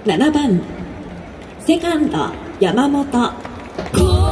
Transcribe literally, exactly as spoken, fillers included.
ななばんセカンド山本。